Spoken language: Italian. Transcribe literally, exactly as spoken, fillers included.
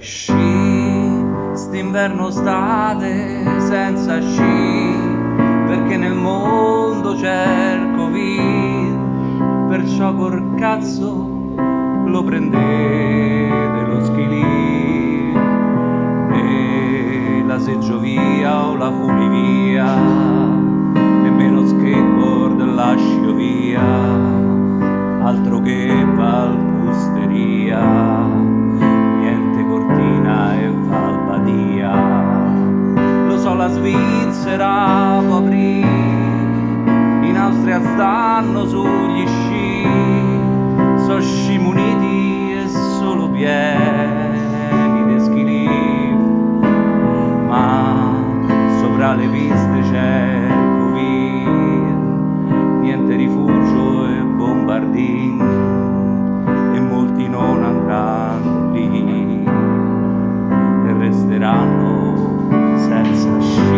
Sci, st'inverno state senza sci, perché nel mondo c'è il Covid, perciò col cazzo lo prendete lo ski lift e la seggiovia o la funivia, nemmeno skateboard la sciovia, altro che valcusteria, niente cortina e valbadia. Lo so, la Svizzera può aprire, in Austria stanno sugli sci, so sci muniti e solo pieni di ski lift, ma sopra le piste c'è il Covid, niente rifugio e bombardini, e molti non andranno lì e resteranno senza sci.